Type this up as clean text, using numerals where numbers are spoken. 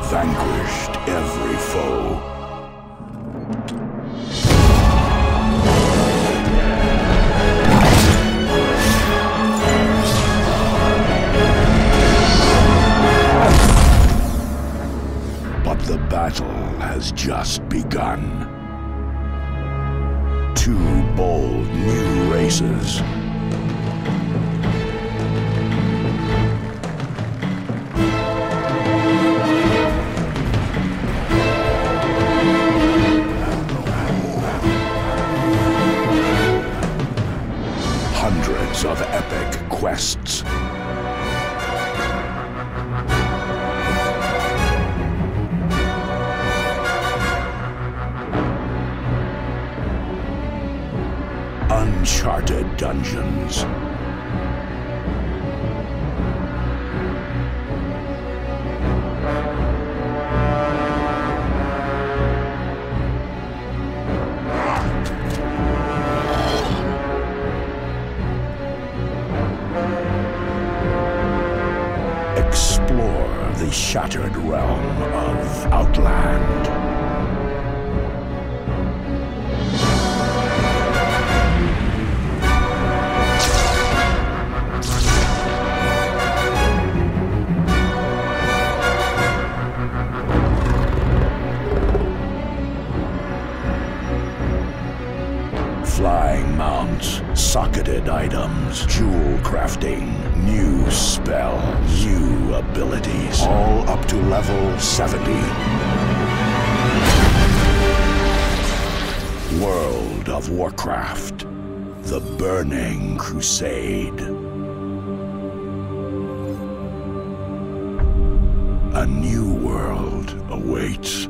vanquished every foe. But the battle has just begun. Two bold new races. Hundreds of epic quests. Uncharted dungeons. Explore the shattered realm of Outland. Flying mounts, socketed items, jewel crafting, new spells, new abilities, all up to level 70. World of Warcraft, the Burning Crusade. A new world awaits.